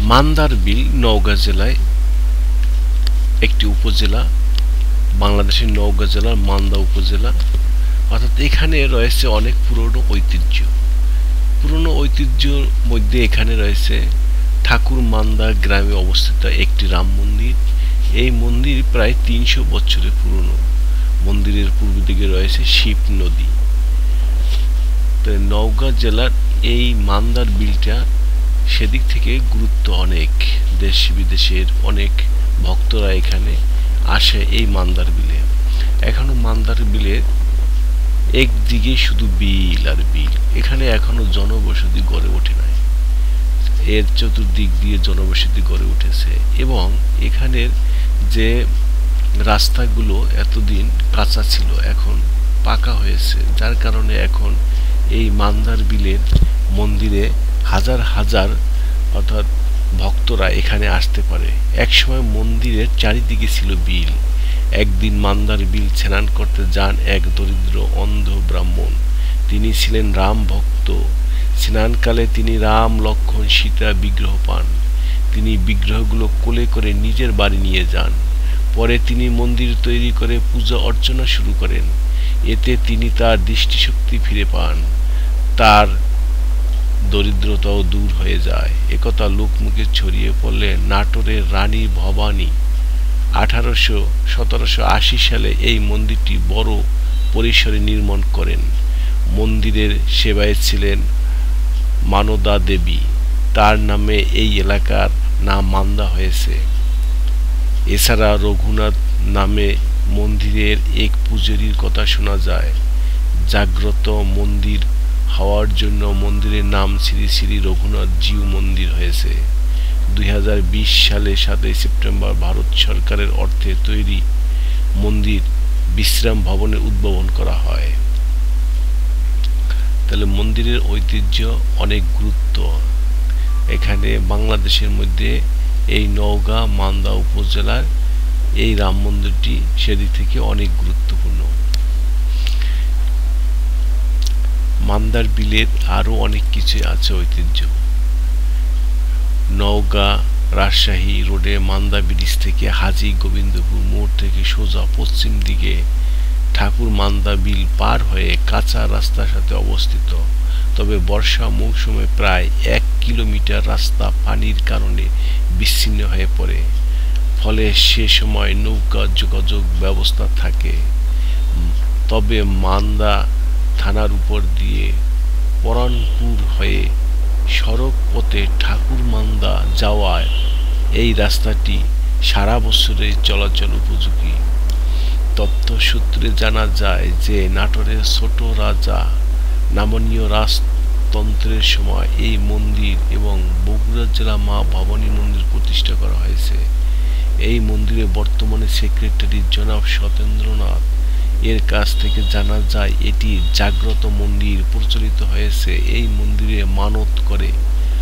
মান্দার বিল নওগাঁ জেলায় একটি উপজেলা, বাংলাদেশের নওগাঁ জেলার মান্দা উপজেলা। অর্থাৎ এখানে রয়েছে অনেক পুরনো ঐতিহ্য। পুরনো ঐতিহ্যের মধ্যে এখানে রয়েছে ঠাকুর মান্দা গ্রামে অবস্থিত একটি রাম মন্দির। এই মন্দির প্রায় ৩০০ বছরের পুরনো। মন্দিরের পূর্ব দিকে রয়েছে শিব নদী। তো নওগাঁ জেলার এই মান্দার বিলটা সেদিক থেকে গুরুত্ব অনেক। দেশ বিদেশের অনেক ভক্তরা এখানে আসে এই মান্দার বিলে। এখনো মান্দার বিলের একদিকে শুধু বিল আর বিল, এখানে এখনো জনবসতি গড়ে ওঠে নাই। এর চতুর্দিক দিয়ে জনবসতি গড়ে উঠেছে এবং এখানের যে রাস্তাগুলো এতদিন কাঁচা ছিল এখন পাকা হয়েছে, যার কারণে এখন এই মান্দার বিলের মন্দিরে হাজার হাজার অর্থাৎ ভক্তরা এখানে আসতে পারে। একসময় মন্দিরের চারিদিকে ছিল বিল। একদিন মান্দার বিল স্নান করতে যান এক দরিদ্র অন্ধ ব্রাহ্মণ। তিনি ছিলেন রাম ভক্ত। স্নানকালে তিনি রাম, লক্ষ্মণ, সীতা বিগ্রহ পান। তিনি বিগ্রহগুলো কোলে করে নিজের বাড়ি নিয়ে যান। পরে তিনি মন্দির তৈরি করে পূজা অর্চনা শুরু করেন। এতে তিনি তার দৃষ্টিশক্তি ফিরে পান, তার দরিদ্রতাও দূর হয়ে যায়। একথা লোকমুখে ছড়িয়ে পড়লে নাটোরের রানী ভবানী 1780 সালে এই মন্দিরটি বড় পরিসরে নির্মাণ করেন। মন্দিরের সেবায় ছিলেন মানদা দেবী। তার নামে এই এলাকার নাম মান্দা হয়েছে। এছাড়া রঘুনাথ নামে মন্দিরের এক পূজারীর কথা শোনা যায়। জাগ্রত মন্দির হওয়ার জন্য মন্দিরের নাম শ্রী শ্রী রঘুনাথ জিউ মন্দির হয়েছে। 2020 সালে 7 সেপ্টেম্বর ভারত সরকারের অর্থে তৈরি মন্দির বিশ্রাম ভবনে উদ্বোধন করা হয়। তাহলে মন্দিরের ঐতিহ্য অনেক গুরুত্ব। এখানে বাংলাদেশের মধ্যে এই নওগাঁ মান্দা উপজেলার এই রাম মন্দিরটি সেদিক থেকে অনেক গুরুত্বপূর্ণ। মান্দার বিলের আরো অনেক কিছু আছে ঐতিহ্য। নওগাঁ রাজশাহী রোডে মান্দা ব্রিজ থেকে হাজী গোবিন্দপুর মোড় থেকে সোজা পশ্চিম দিকে ঠাকুর মান্দা বিল পার হয়ে কাঁচা রাস্তার সাথে অবস্থিত। তবে বর্ষা মৌসুমে প্রায় 1 কিলোমিটার রাস্তা পানির কারণে বিচ্ছিন্ন হয়ে পড়ে। ফলে সে সময় নৌকা যোগাযোগ ব্যবস্থা থাকে। তবে মান্দা থানার উপর দিয়ে পরানপুর হয়ে সড়ক পথে ঠাকুর মান্দা যাওয়ায় এই রাস্তাটি সারা বছরে চলাচল উপযোগী। তথ্য সূত্রে জানা যায় যে নাটোরের ছোট রাজা নামনীয় রাজতন্ত্রের সময় এই মন্দির এবং বগুড়া জেলা মা ভবানী মন্দির প্রতিষ্ঠা করা হয়েছে। এই মন্দিরে বর্তমানে সেক্রেটারি জনাব সতেন্দ্রনাথ এর কাছ থেকে জানা যায় এটি জাগ্রত মন্দির প্রচলিত হয়েছে। এই মন্দিরে মানত করে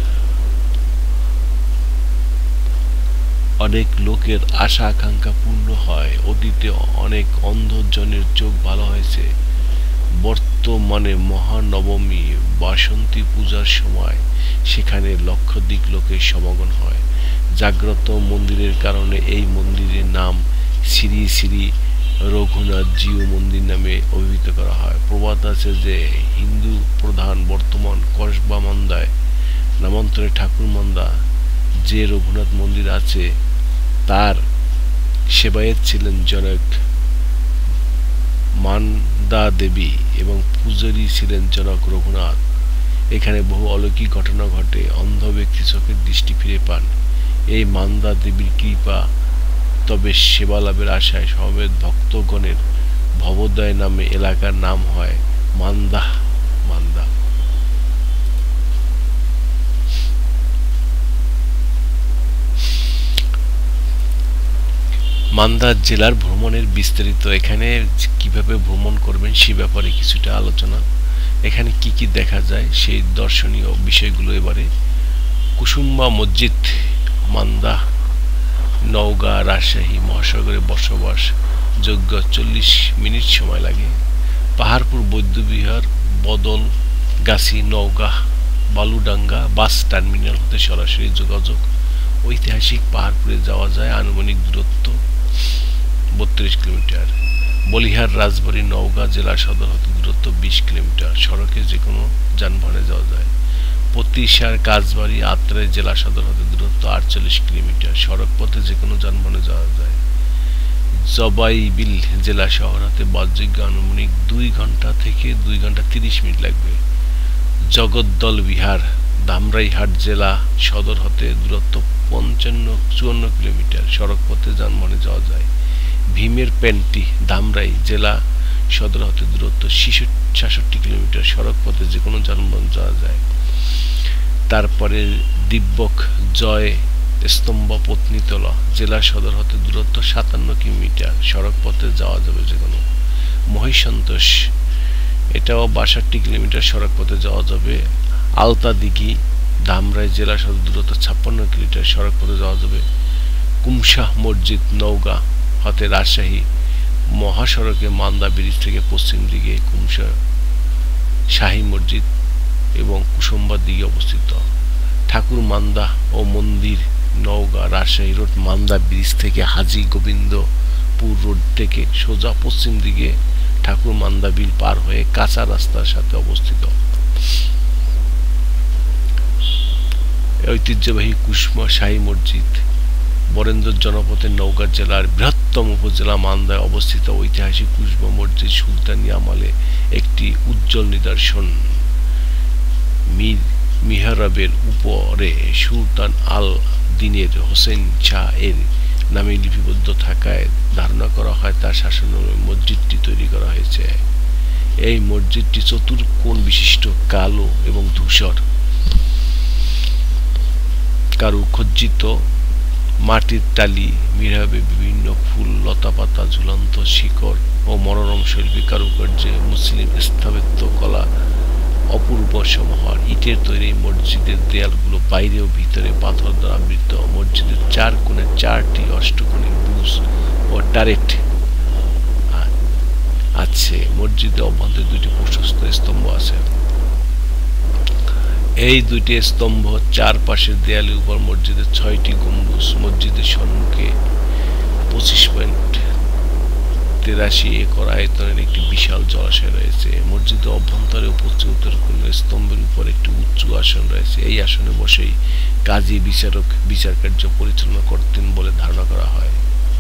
অনেক লোকের আশা আকাঙ্ক্ষা পূর্ণ হয়। অতীতে অনেক অন্ধজনের চোখ ভালো হয়েছে। বর্তমানে মহানবমী বাসন্তী পূজার সময় সেখানে লক্ষাধিক লোকের সমাগম হয়। জাগ্রত মন্দিরের কারণে এই মন্দিরের নাম শ্রী শ্রী রঘুনাথ জিউ মন্দির নামে অভিহিত করা হয়। প্রবাদ আছে যে হিন্দু প্রধান বর্তমান কসবা মান্দায় নামান্তরে ঠাকুর মান্দা যে রঘুনাথ মন্দির আছে তার সেবায়েত ছিলেন জনক মান্দা দেবী এবং পূজারী ছিলেন জনক রঘুনাথ। এখানে বহু অলৌকিক ঘটনা ঘটে। অন্ধ ব্যক্তি চোখের দৃষ্টি ফিরে পান এই মান্দা দেবীর কৃপা। তবে সেবা লাভের আশায় সমবেত ভক্তগণের ভবোদয় নামে এলাকার নাম হয় মান্দা। মান্দা জেলার ভ্রমণের বিস্তারিত। এখানে কিভাবে ভ্রমণ করবেন সে ব্যাপারে কিছুটা আলোচনা। এখানে কি কি দেখা যায় সেই দর্শনীয় বিষয়গুলো এবারে। কুসুম্বা মসজিদ মান্দা নওগাঁ রাজশাহী মহাসাগরে বসবাস যোগ্য 40 মিনিট সময় লাগে। পাহাড়পুর বৌদ্ধবিহার বদলগাছি নওগাঁ বালুডাঙ্গা বাস টার্মিনাল হতে সরাসরি যোগাযোগ। ঐতিহাসিক পাহাড়পুরে যাওয়া যায় আনুমানিক দূরত্ব 32 কিলোমিটার। বলিহার রাজবাড়ী নওগাঁ জেলা সদর হতে দূরত্ব 20 কিলোমিটার। সড়কে যে কোনো যানবাহনে যাওয়া যায়। প্রতিসার কাজবাড়ি আত্রাই জেলা সদর হতে দূরত্ব 48 কিলোমিটার। সড়ক পথে যে কোনো যানবাহনে যাওয়া যায়। জবাইবিল জেলা শহর হতে বাসযোগ্য আনুমানিক 2 ঘন্টা থেকে 2 ঘন্টা 30 মিনিট লাগবে। জগদ্দল বিহার ধামরাইহাট জেলা সদর হতে দূরত্ব 54 কিলোমিটার। সড়ক পথে যানবাহনে যাওয়া যায়। ভীমের প্যান্টি ধামরাই জেলা সদর হতে দূরত্ব 66 কিলোমিটার। সড়ক পথে যে কোনো যানবাহন যাওয়া যায়। তারপরে দিব্যক জয় স্তম্ভ পত্নীতলা জেলা সদর হতে দূরত্ব 57 কিলোমিটার। সড়ক পথে যাওয়া যাবে যে কোনো। মহিষন্তোষ এটাও 62 কিলোমিটার। সড়ক পথে যাওয়া যাবে। আলতা দিঘি ধামরাই জেলা সদর দূরত্ব 56 কিলোমিটার। সড়ক পথে যাওয়া যাবে। কুমশাহ মসজিদ নওগাঁ হতে রাজশাহী মহাসড়কে মান্দা ব্রিজ থেকে পশ্চিম দিকে কুমশাহ শাহী মসজিদ এবং কুসুম্বার দিকে অবস্থিত। ঠাকুর মান্দা ও মন্দির নওগাঁ রাজশাহী রোড মান্দা ব্রিজ থেকে হাজী গোবিন্দপুর রোড থেকে সোজা পশ্চিম দিকে ঠাকুর মান্দা বিল পার হয়ে কাঁচা রাস্তার সাথে অবস্থিত। ঐতিহ্যবাহী কুসমা শাহী মসজিদ বরেন্দ্র জনপথের নওগাঁ জেলার বৃহত্তম উপজেলা মান্দায় অবস্থিত ঐতিহাসিক কুসমা মসজিদ সুলতানি আমলে একটি উজ্জ্বল নিদর্শন। মিহরাবের উপরে সুলতান আল দিনের হোসেন শাহ এর নামে লিপিবদ্ধ থাকায় ধারণা করা হয় তার শাসনামলে মসজিদটি তৈরি করা হয়েছে। এই মসজিদটি চতুর্কোণ বিশিষ্ট, কালো এবং ধূসর কারুখচিত মাটির টালি, মিহরাবে বিভিন্ন ফুল, লতাপাতা, ঝুলন্ত শিকড় ও মনোরম শৈল্পিক কারুকার্যে মুসলিম স্থাপত্য কলা অপূর্ব সমাহার। ইটের তৈরি মসজিদের দেয়ালগুলো বাইরে ও ভিতরে পাথর দ্বারা আবৃত। মসজিদের 4 কোণে 4টি অষ্টকোণী বুরুজ ও টারেট আছে। মসজিদের অভ্যন্তরে 2টি প্রশস্ত স্তম্ভ আছে। এই 2টি স্তম্ভ চারপাশের দেয়ালের উপর মসজিদের 6টি গম্বুজ। মসজিদের সম্মুখে 25.83 একর আয়তনের একটি বিশাল জলাশয় রয়েছে। মসজিদের অভ্যন্তরে পশ্চিম উত্তর কোণের স্তম্ভের উপর একটি উঁচু আসন রয়েছে। এই আসনে বসেই কাজী বিচারক বিচার কার্য পরিচালনা করতেন বলে ধারণা করা হয়।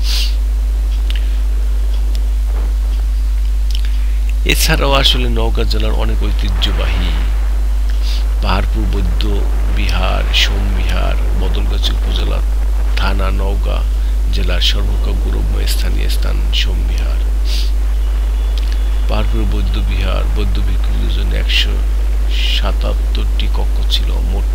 এছাড়াও আসলে নওগাঁ জেলার অনেক ঐতিহ্যবাহী পাহাড়পুর বৌদ্ধ বিহার, সোমবিহার, বদলগাছি উপজেলা থানা নওগাঁ জেলার সর্বাপেক্ষা গৌরবময় স্থানীয় স্থান সোমবিহার। পাহাড়পুর বৌদ্ধ বিহার বৌদ্ধ ভিক্ষুদের জন্য 177টি কক্ষ ছিল। মোট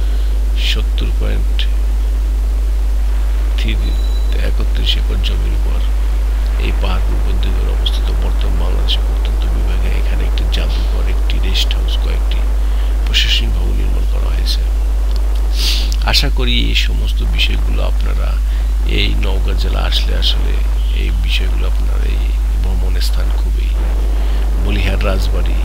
70.31 একর জমির উপর এই পাহাড়পুর বৌদ্ধ বিহার অবস্থিত। বর্তমান বাংলাদেশের প্রত্যন্ত বিভাগে এখানে একটি জাদুঘর, একটি রেস্ট হাউস, কয়েকটি প্রশাসনিক ভবন নির্মাণ করা হয়েছে। আশা করি এই সমস্ত বিষয়গুলো আপনারা এই নওগাঁ জেলা আসলে এই বিষয়গুলো আপনার এই ভ্রমণের স্থান খুবই। বলিহার রাজবাড়ি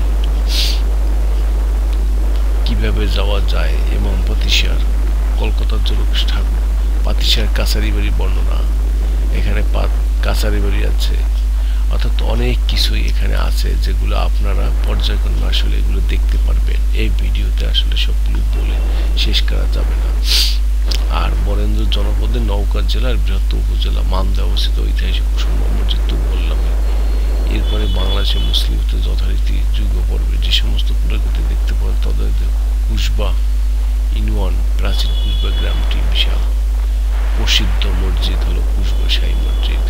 কিভাবে যাওয়া যায় এবং পাতিসার কলকাতার জনক ঠাকুর পাতিসার কাছারি বাড়ির বর্ণনা, এখানে কাছারি বাড়ি আছে, অর্থাৎ অনেক কিছুই এখানে আছে যেগুলো আপনারা পর্যায়ক্রমে আসলে এগুলো দেখতে পারবেন। এই ভিডিওতে আসলে সবগুলো বলে শেষ করা যাবে না। আর বরেন্দ্র জনপদের নওগাঁ জেলার বৃহত্তম উপজেলা মান্দা অবস্থিত ঐতিহাসিক কুসুম্বা মসজিদ তো বললাম। এরপরে বাংলাদেশের মুসলিমদের যথারীতি যুগ পর্বে যে সমস্ত পুরাকৃতি দেখতে পারেন তাদের কুসবা ইউনিয়ন, প্রাচীন কুসবা গ্রামটি বিশাল প্রসিদ্ধ মসজিদ হলো কুসবা শাহী মসজিদ।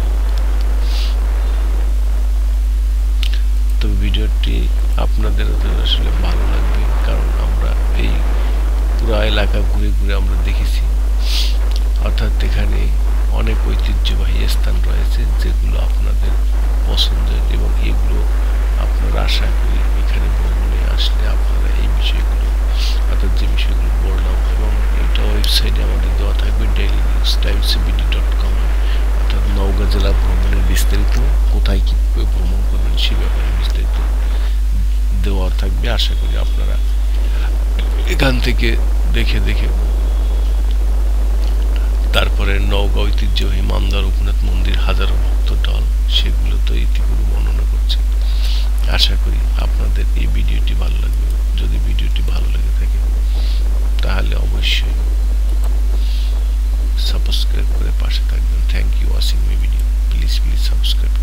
তবে ভিডিওটি আপনাদের আসলে ভালো লাগবে, কারণ আমরা এই পুরো এলাকা ঘুরে ঘুরে আমরা দেখেছি। অর্থাৎ এখানে অনেক ঐতিহ্যবাহী স্থান রয়েছে যেগুলো আপনাদের পছন্দের, এবং এগুলো আপনারা আশা করি এখানে ভ্রমণে আসলে আপনারা এই বিষয়গুলো অর্থাৎ যে বিষয়গুলো বললাম, এবং এটা ওয়েবসাইটে আমাদের দেওয়া থাকবে dailynews.timesbd.com, অর্থাৎ নওগাঁ জেলা ভ্রমণের বিস্তারিত, কোথায় কীভাবে ভ্রমণ করবেন সে ব্যাপারে বিস্তারিত দেওয়া থাকবে। আশা করি আপনারা এখান থেকে দেখে তারপরে নওগাঁ ঐতিহ্যবাহী মান্দার উপনাথ মন্দির, হাজারো ভক্ত দল, সেগুলো তো ইতিপূর্বে বর্ণনা করছে। আশা করি আপনাদের এই ভিডিওটি ভালো লাগবে। যদি ভিডিওটি ভালো লেগে থাকে তাহলে অবশ্যই সাবস্ক্রাইব করে পাশে থাকবেন। Thank you watching my video. Please subscribe.